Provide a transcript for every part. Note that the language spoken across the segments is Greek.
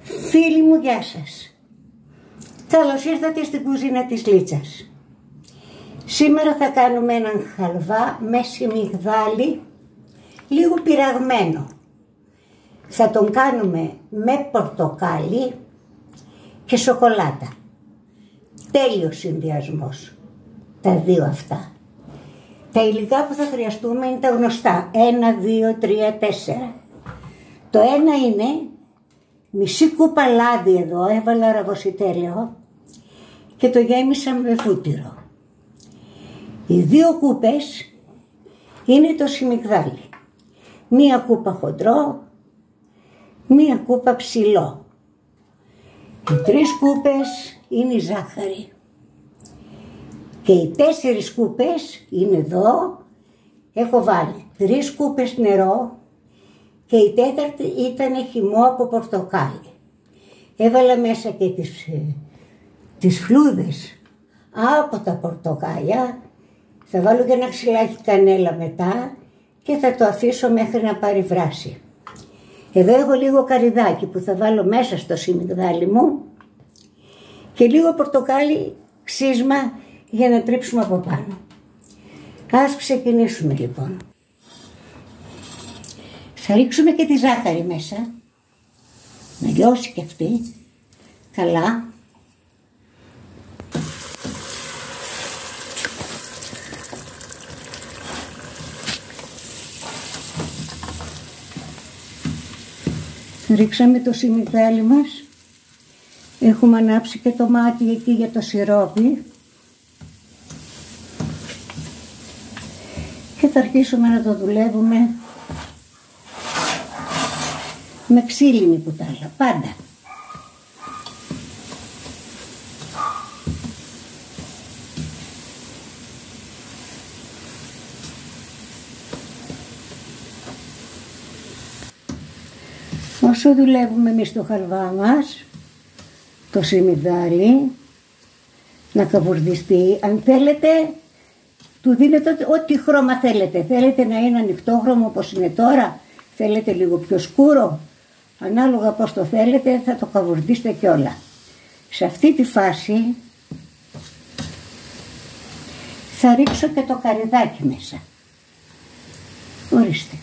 Φίλοι μου, γεια σας. Καλώς ήρθατε στην κουζίνα της Λίτσας. Σήμερα θα κάνουμε έναν χαλβά με σιμιγδάλι, λίγο πειραγμένο. Θα τον κάνουμε με πορτοκάλι και σοκολάτα. Τέλειος συνδυασμός, τα δύο αυτά. Τα υλικά που θα χρειαστούμε είναι τα γνωστά, 1, 2, 3, 4. Το ένα είναι μισή κούπα λάδι εδώ, έβαλα ραβοσιτέλαιο και το γέμισα με βούτυρο. Οι 2 κούπες είναι το σιμιγδάλι. 1 κούπα χοντρό, 1 κούπα ψηλό. Οι 3 κούπες είναι η ζάχαρη. Και οι 4 κούπες είναι εδώ, έχω βάλει 3 κούπες νερό και η 4η ήταν χυμό από πορτοκάλι. Έβαλα μέσα και τις φλούδες από τα πορτοκάλια, θα βάλω και ένα ξυλάκι κανέλα μετά και θα το αφήσω μέχρι να πάρει βράση. Εδώ έχω λίγο καρυδάκι που θα βάλω μέσα στο σιμιγδάλι μου και λίγο πορτοκάλι ξύσμα για να τρίψουμε από πάνω. Ας ξεκινήσουμε λοιπόν. Θα ρίξουμε και τη ζάχαρη μέσα, να λιώσει και αυτή καλά. Ρίξαμε το σιμιγδάλι μας, έχουμε ανάψει και το μάτι εκεί για το σιρόπι και θα αρχίσουμε να το δουλεύουμε με ξύλινη κουτάλα, πάντα. Όσο δουλεύουμε εμείς το χαλβά μας, το σιμιγδάλι, να καβουρδιστεί, αν θέλετε, του δίνετε ό,τι χρώμα θέλετε. Θέλετε να είναι ανοιχτό χρώμα όπως είναι τώρα, θέλετε λίγο πιο σκούρο, ανάλογα πώς το θέλετε θα το καβουρδίσετε κιόλα. Σε αυτή τη φάση θα ρίξω και το καρυδάκι μέσα. Ορίστε.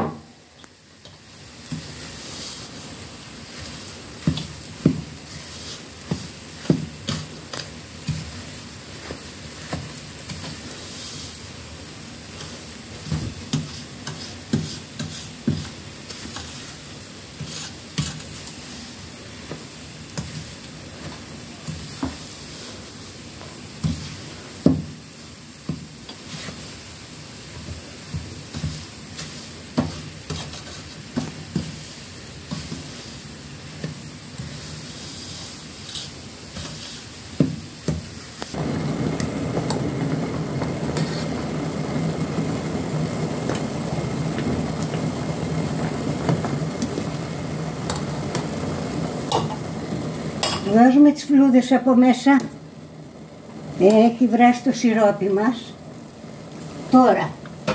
Βάζουμε τις φλούδες από μέσα, έχει βράσει το σιρόπι μας. Τώρα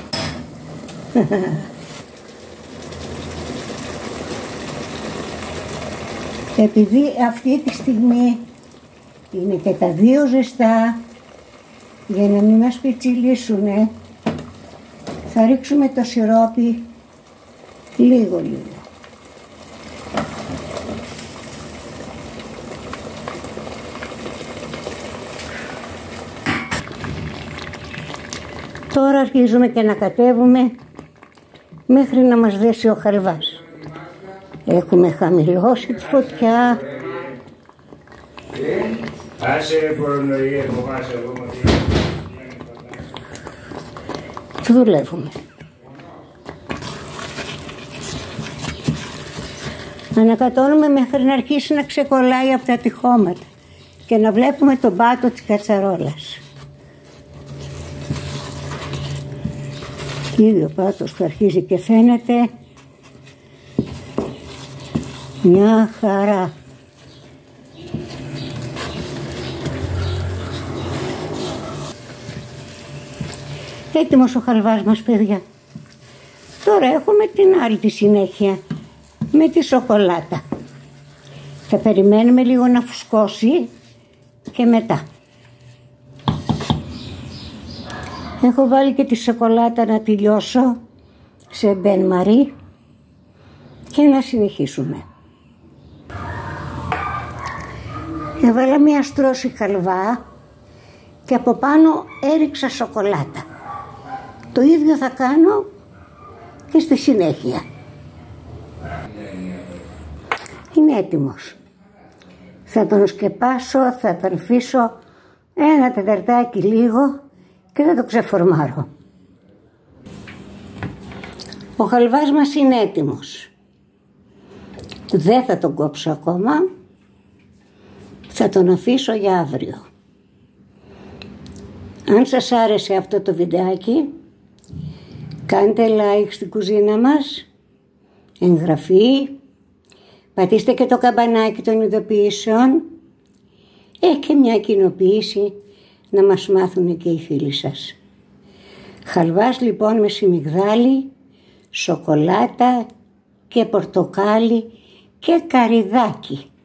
επειδή αυτή τη στιγμή είναι και τα 2 ζεστά, για να μην μας πιτσιλίσουνε, θα ρίξουμε το σιρόπι λίγο. Τώρα αρχίζουμε και να κατέβουμε μέχρι να μας δέσει ο χαλβάς. Έχουμε χαμηλώσει τη φωτιά. Δουλεύουμε. Ανακατώνουμε μέχρι να αρχίσει να ξεκολλάει από τα τυχώματα και να βλέπουμε τον πάτο της κατσαρόλας. Ήδη ο πάτος που αρχίζει και φαίνεται μια χαρά. Έτοιμος ο χαλβάς μας, παιδιά. Τώρα έχουμε την άλλη τη συνέχεια με τη σοκολάτα. Θα περιμένουμε λίγο να φουσκώσει και μετά. Έχω βάλει και τη σοκολάτα να τη λιώσω σε μπεν μαρί και να συνεχίσουμε. Έβαλα μια στρώση χαλβά και από πάνω έριξα σοκολάτα. Το ίδιο θα κάνω και στη συνέχεια. Είναι έτοιμος. Θα τον σκεπάσω, θα τον αφήσω ένα τεταρτάκι λίγο και θα το ξεφορμάρω. Ο χαλβάς μας είναι έτοιμος. Δεν θα τον κόψω ακόμα. Θα τον αφήσω για αύριο. Αν σας άρεσε αυτό το βιντεάκι, κάντε like στην κουζίνα μας, εγγραφή, πατήστε και το καμπανάκι των ειδοποιήσεων και μια κοινοποίηση να μας μάθουν και οι φίλοι σας. Χαλβάς λοιπόν με σιμιγδάλι, σοκολάτα και πορτοκάλι και καρυδάκι.